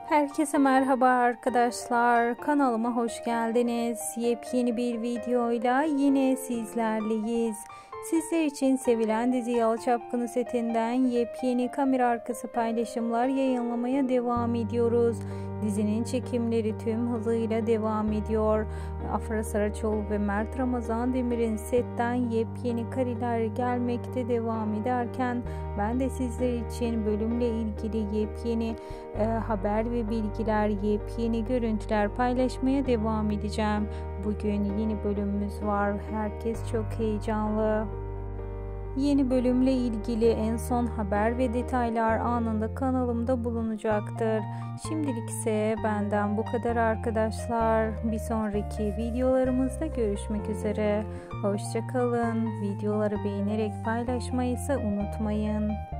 Herkese merhaba arkadaşlar. Kanalıma hoş geldiniz. Yepyeni bir videoyla yine sizlerleyiz. Sizler için sevilen dizi Yalı Çapkını setinden yepyeni kamera arkası paylaşımlar yayınlamaya devam ediyoruz. Dizinin çekimleri tüm hızıyla devam ediyor. Afra Saraçoğlu ve Mert Ramazan Demir'in setten yepyeni kareler gelmekte devam ederken ben de sizler için bölümle ilgili yepyeni haber ve bilgiler, yepyeni görüntüler paylaşmaya devam edeceğim. Bugün yeni bölümümüz var. Herkes çok heyecanlı. Yeni bölümle ilgili en son haber ve detaylar anında kanalımda bulunacaktır. Şimdilik ise benden bu kadar arkadaşlar. Bir sonraki videolarımızda görüşmek üzere. Hoşça kalın. Videoları beğenerek paylaşmayı ise unutmayın.